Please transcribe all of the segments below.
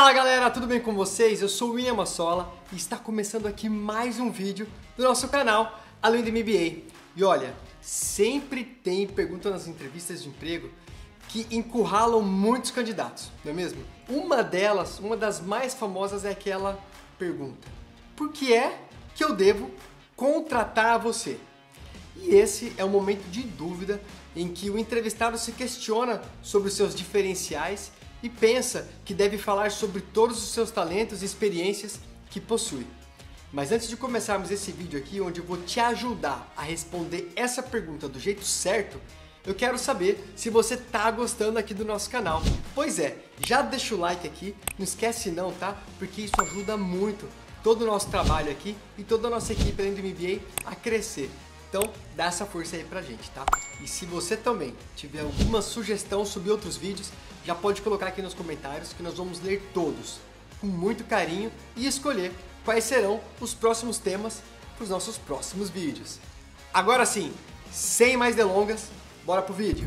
Fala galera, tudo bem com vocês? Eu sou o William Massola e está começando aqui mais um vídeo do nosso canal Além do MBA. E olha, sempre tem pergunta nas entrevistas de emprego que encurralam muitos candidatos, não é mesmo? Uma delas, uma das mais famosas é aquela pergunta: por que é que eu devo contratar você? E esse é um momento de dúvida em que o entrevistado se questiona sobre os seus diferenciais e pensa que deve falar sobre todos os seus talentos e experiências que possui. Mas antes de começarmos esse vídeo aqui, onde eu vou te ajudar a responder essa pergunta do jeito certo, eu quero saber se você tá gostando aqui do nosso canal. Pois é, já deixa o like aqui, não esquece não, tá? Porque isso ajuda muito todo o nosso trabalho aqui e toda a nossa equipe Além do MBA a crescer. Então, dá essa força aí pra gente, tá? E se você também tiver alguma sugestão sobre outros vídeos, já pode colocar aqui nos comentários que nós vamos ler todos com muito carinho e escolher quais serão os próximos temas para os nossos próximos vídeos. Agora sim, sem mais delongas, bora pro vídeo!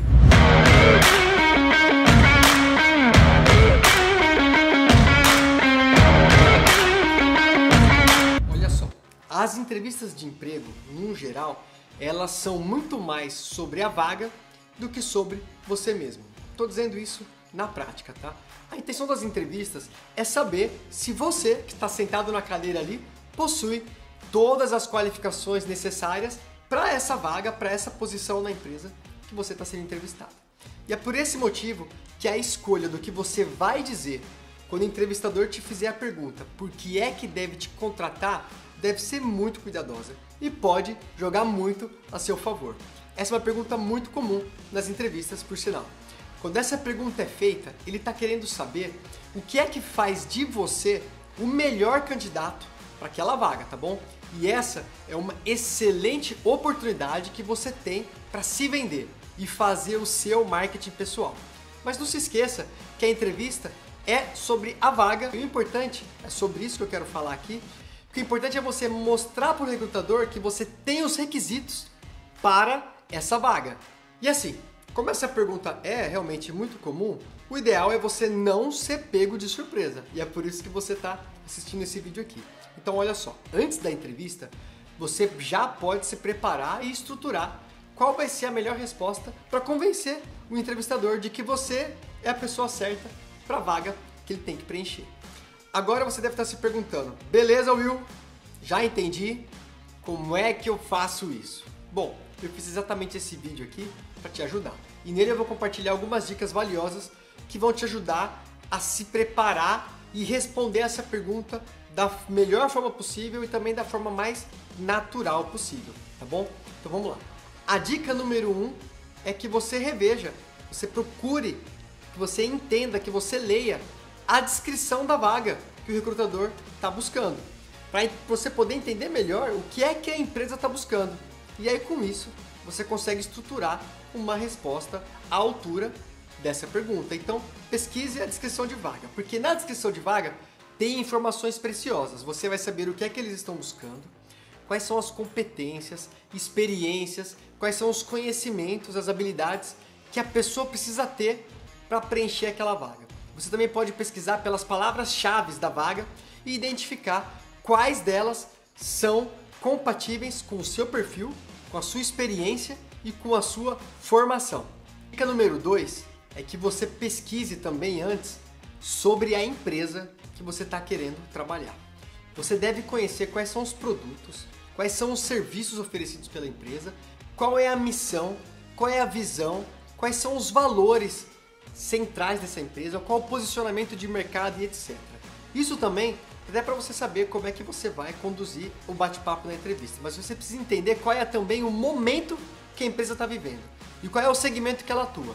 Olha só, as entrevistas de emprego, no geral, elas são muito mais sobre a vaga do que sobre você mesmo. Estou dizendo isso na prática, tá? A intenção das entrevistas é saber se você, que está sentado na cadeira ali, possui todas as qualificações necessárias para essa vaga, para essa posição na empresa que você está sendo entrevistado. E é por esse motivo que a escolha do que você vai dizer quando o entrevistador te fizer a pergunta por que é que deve te contratar, deve ser muito cuidadosa e pode jogar muito a seu favor. Essa é uma pergunta muito comum nas entrevistas, por sinal. Quando essa pergunta é feita, ele está querendo saber o que é que faz de você o melhor candidato para aquela vaga, tá bom? E essa é uma excelente oportunidade que você tem para se vender e fazer o seu marketing pessoal. Mas não se esqueça que a entrevista é sobre a vaga e o importante, é sobre isso que eu quero falar aqui, que o importante é você mostrar para o recrutador que você tem os requisitos para essa vaga. E assim, como essa pergunta é realmente muito comum, o ideal é você não ser pego de surpresa. E é por isso que você está assistindo esse vídeo aqui. Então olha só, antes da entrevista, você já pode se preparar e estruturar qual vai ser a melhor resposta para convencer o entrevistador de que você é a pessoa certa para a vaga que ele tem que preencher. Agora você deve estar se perguntando: beleza, Will? Já entendi. Como é que eu faço isso? Bom, eu fiz exatamente esse vídeo aqui para te ajudar. E nele eu vou compartilhar algumas dicas valiosas que vão te ajudar a se preparar e responder essa pergunta da melhor forma possível e também da forma mais natural possível, tá bom? Então vamos lá. A dica número 1 é que você reveja, você procure, que você entenda, que você leia a descrição da vaga que o recrutador está buscando, para você poder entender melhor o que é que a empresa está buscando. E aí com isso você consegue estruturar uma resposta à altura dessa pergunta. Então pesquise a descrição de vaga, porque na descrição de vaga tem informações preciosas. Você vai saber o que é que eles estão buscando, quais são as competências, experiências, quais são os conhecimentos, as habilidades que a pessoa precisa ter para preencher aquela vaga. Você também pode pesquisar pelas palavras-chave da vaga e identificar quais delas são compatíveis com o seu perfil, com a sua experiência e com a sua formação. Dica número 2 é que você pesquise também antes sobre a empresa que você está querendo trabalhar. Você deve conhecer quais são os produtos, quais são os serviços oferecidos pela empresa, qual é a missão, qual é a visão, quais são os valores centrais dessa empresa, qual o posicionamento de mercado e etc. Isso também é para você saber como é que você vai conduzir o bate-papo na entrevista, mas você precisa entender qual é também o momento que a empresa está vivendo e qual é o segmento que ela atua.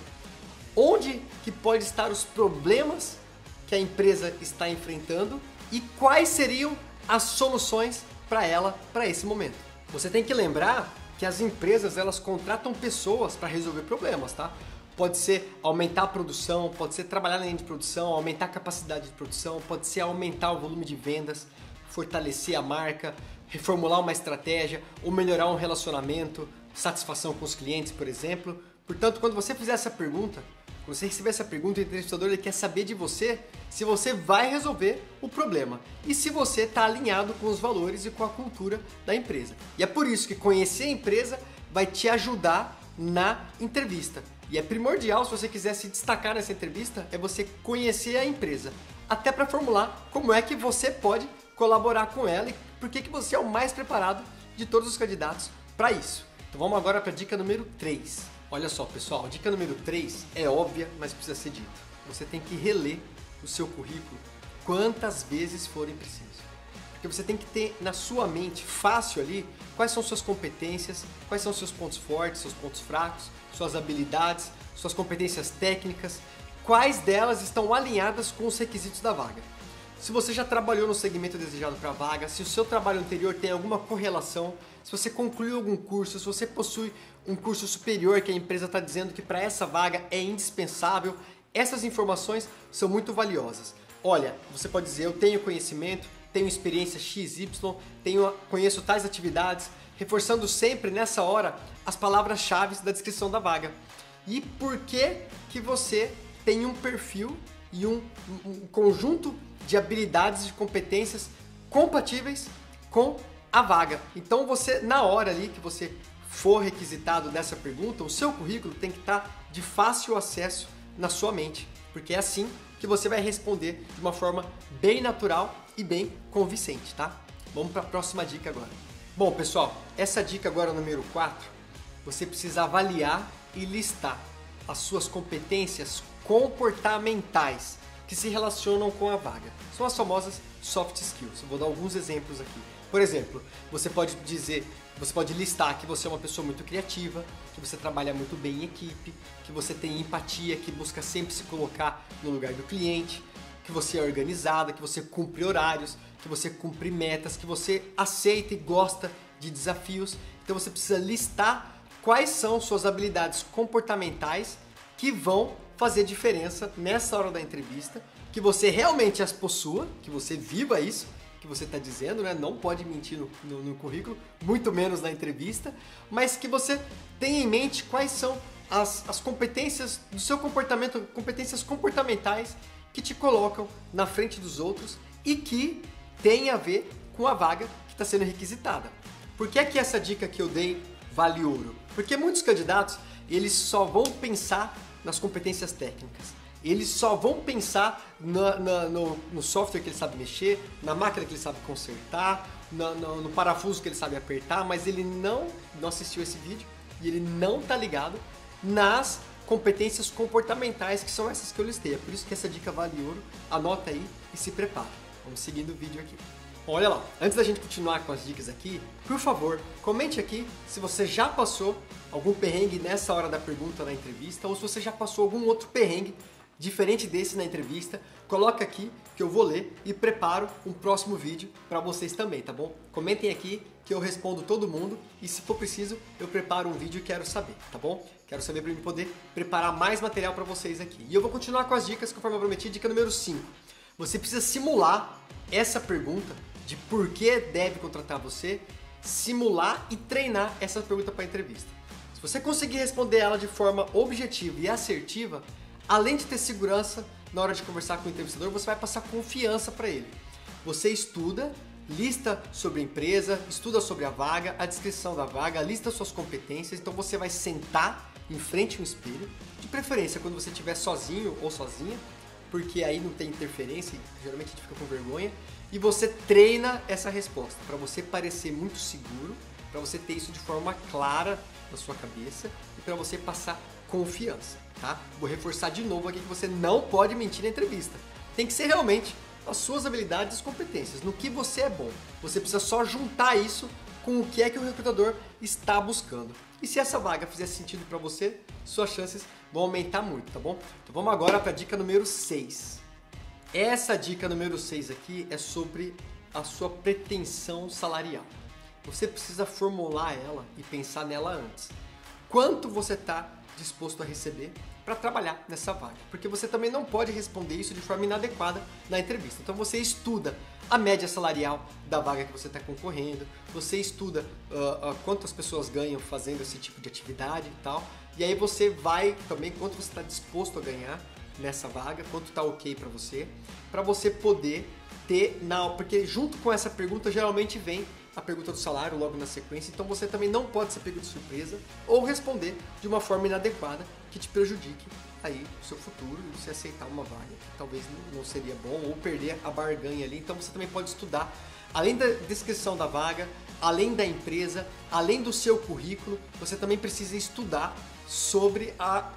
Onde que pode estar os problemas que a empresa está enfrentando e quais seriam as soluções para ela, para esse momento. Você tem que lembrar que as empresas elas contratam pessoas para resolver problemas, tá? Pode ser aumentar a produção, pode ser trabalhar na linha de produção, aumentar a capacidade de produção, pode ser aumentar o volume de vendas, fortalecer a marca, reformular uma estratégia ou melhorar um relacionamento, satisfação com os clientes, por exemplo. Portanto, quando você fizer essa pergunta, Quando você receber essa pergunta, o entrevistador ele quer saber de você se você vai resolver o problema e se você está alinhado com os valores e com a cultura da empresa. E é por isso que conhecer a empresa vai te ajudar na entrevista. E é primordial, se você quiser se destacar nessa entrevista, é você conhecer a empresa, até para formular como é que você pode colaborar com ela e por que você é o mais preparado de todos os candidatos para isso. Então vamos agora para a dica número 3. Olha só, pessoal, a dica número 3 é óbvia, mas precisa ser dita. Você tem que reler o seu currículo quantas vezes forem preciso. Porque você tem que ter na sua mente, fácil ali, quais são suas competências, quais são seus pontos fortes, seus pontos fracos, suas habilidades, suas competências técnicas, quais delas estão alinhadas com os requisitos da vaga. Se você já trabalhou no segmento desejado para a vaga, se o seu trabalho anterior tem alguma correlação, se você concluiu algum curso, se você possui um curso superior que a empresa está dizendo que para essa vaga é indispensável, essas informações são muito valiosas. Olha, você pode dizer, eu tenho conhecimento, tenho experiência XY, conheço tais atividades, reforçando sempre nessa hora as palavras-chave da descrição da vaga. E por que você tem um perfil e um conjunto de habilidades e competências compatíveis com a vaga. Então você, na hora ali que você for requisitado dessa pergunta, o seu currículo tem que estar de fácil acesso na sua mente, porque é assim que você vai responder de uma forma bem natural e bem convincente, tá? Vamos para a próxima dica agora. Bom, pessoal, essa dica agora número 4, você precisa avaliar e listar as suas competências comportamentais que se relacionam com a vaga. São as famosas soft skills. Eu vou dar alguns exemplos aqui. Por exemplo, você pode listar que você é uma pessoa muito criativa, que você trabalha muito bem em equipe, que você tem empatia, que busca sempre se colocar no lugar do cliente, que você é organizada, que você cumpre horários, que você cumpre metas, que você aceita e gosta de desafios. Então você precisa listar quais são suas habilidades comportamentais que vão fazer diferença nessa hora da entrevista, que você realmente as possua, que você viva isso que você está dizendo, né? Não pode mentir no currículo, muito menos na entrevista, mas que você tenha em mente quais são as competências do seu comportamento, competências comportamentais que te colocam na frente dos outros e que tem a ver com a vaga que está sendo requisitada. Por que é que essa dica que eu dei vale ouro? Porque muitos candidatos, eles só vão pensar nas competências técnicas. Eles só vão pensar no software que ele sabe mexer, na máquina que ele sabe consertar, no parafuso que ele sabe apertar, mas ele não assistiu esse vídeo e ele não está ligado nas competências comportamentais, que são essas que eu listei. É por isso que essa dica vale ouro. Anota aí e se prepara. Vamos seguindo o vídeo aqui. Olha lá, antes da gente continuar com as dicas aqui, por favor, comente aqui se você já passou algum perrengue nessa hora da pergunta na entrevista ou se você já passou algum outro perrengue diferente desse na entrevista. Coloca aqui que eu vou ler e preparo um próximo vídeo para vocês também, tá bom? Comentem aqui que eu respondo todo mundo e se for preciso eu preparo um vídeo e quero saber, tá bom? Quero saber para eu poder preparar mais material para vocês aqui. E eu vou continuar com as dicas conforme eu prometi. Dica número 5. Você precisa simular essa pergunta de por que deve contratar você, simular e treinar essa pergunta para a entrevista. Se você conseguir responder ela de forma objetiva e assertiva, além de ter segurança na hora de conversar com o entrevistador, você vai passar confiança para ele. Você estuda, lista sobre a empresa, estuda sobre a vaga, a descrição da vaga, lista suas competências, então você vai sentar em frente a um espelho, de preferência quando você estiver sozinho ou sozinha, porque aí não tem interferência, geralmente a gente fica com vergonha, e você treina essa resposta para você parecer muito seguro, para você ter isso de forma clara na sua cabeça e para você passar confiança, tá? Vou reforçar de novo aqui que você não pode mentir na entrevista. Tem que ser realmente as suas habilidades e competências, no que você é bom. Você precisa só juntar isso com o que é que o recrutador está buscando. E se essa vaga fizer sentido para você, suas chances vão aumentar muito, tá bom? Então vamos agora para a dica número 6. Essa dica número 6 aqui é sobre a sua pretensão salarial. Você precisa formular ela e pensar nela antes. Quanto você está disposto a receber para trabalhar nessa vaga, porque você também não pode responder isso de forma inadequada na entrevista. Então você estuda a média salarial da vaga que você está concorrendo, você estuda quantas pessoas ganham fazendo esse tipo de atividade e tal, e aí você vai também quanto você está disposto a ganhar nessa vaga, quanto está ok para você poder ter, porque junto com essa pergunta geralmente vem a pergunta do salário logo na sequência, então você também não pode ser pego de surpresa ou responder de uma forma inadequada que te prejudique aí o seu futuro e você aceitar uma vaga que talvez não seria bom ou perder a barganha ali. Então você também pode estudar, além da descrição da vaga, além da empresa, além do seu currículo, você também precisa estudar sobre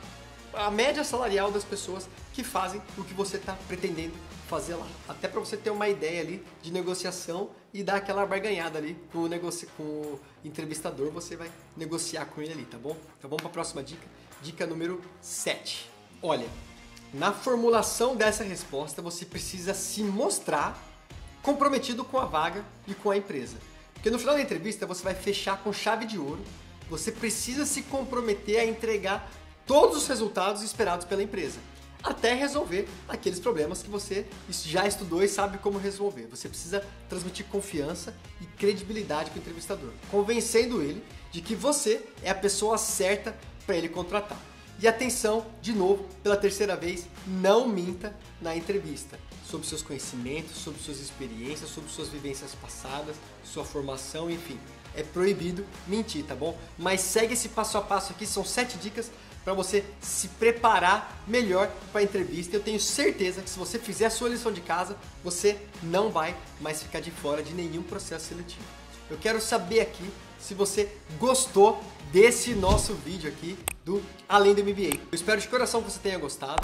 a média salarial das pessoas que fazem o que você está pretendendo fazer lá. Até para você ter uma ideia ali de negociação e dar aquela barganhada ali com o entrevistador, você vai negociar com ele ali, tá bom? Então vamos para a próxima dica. Dica número 7. Olha, na formulação dessa resposta você precisa se mostrar comprometido com a vaga e com a empresa. Porque no final da entrevista você vai fechar com chave de ouro, você precisa se comprometer a entregar todos os resultados esperados pela empresa, até resolver aqueles problemas que você já estudou e sabe como resolver. Você precisa transmitir confiança e credibilidade para o entrevistador, convencendo ele de que você é a pessoa certa para ele contratar. E atenção, de novo, pela terceira vez, não minta na entrevista sobre seus conhecimentos, sobre suas experiências, sobre suas vivências passadas, sua formação, enfim. É proibido mentir, tá bom? Mas segue esse passo a passo aqui, são 7 dicas para você se preparar melhor para a entrevista. Eu tenho certeza que se você fizer a sua lição de casa, você não vai mais ficar de fora de nenhum processo seletivo. Eu quero saber aqui se você gostou desse nosso vídeo aqui do Além do MBA. Eu espero de coração que você tenha gostado.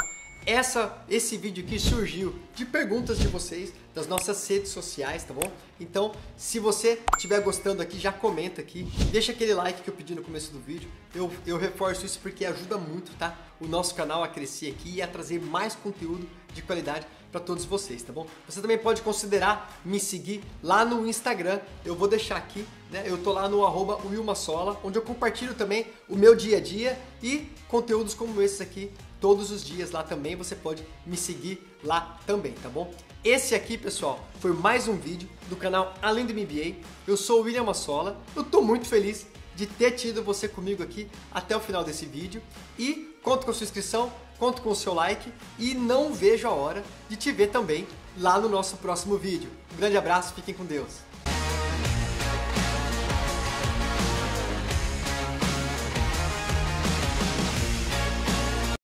Esse vídeo aqui surgiu de perguntas de vocês, das nossas redes sociais, tá bom? Então, se você estiver gostando aqui, já comenta aqui, deixa aquele like que eu pedi no começo do vídeo. Eu reforço isso porque ajuda muito, tá? O nosso canal a crescer aqui e a trazer mais conteúdo de qualidade para todos vocês, tá bom? Você também pode considerar me seguir lá no Instagram, eu vou deixar aqui, né? Eu tô lá no @wilmasola, onde eu compartilho também o meu dia a dia e conteúdos como esses aqui todos os dias lá também. Você pode me seguir lá também, tá bom? Esse aqui, pessoal, foi mais um vídeo do canal Além do MBA. Eu sou o William Massola, eu tô muito feliz de ter tido você comigo aqui até o final desse vídeo e conto com a sua inscrição, conto com o seu like e não vejo a hora de te ver também lá no nosso próximo vídeo. Um grande abraço, fiquem com Deus!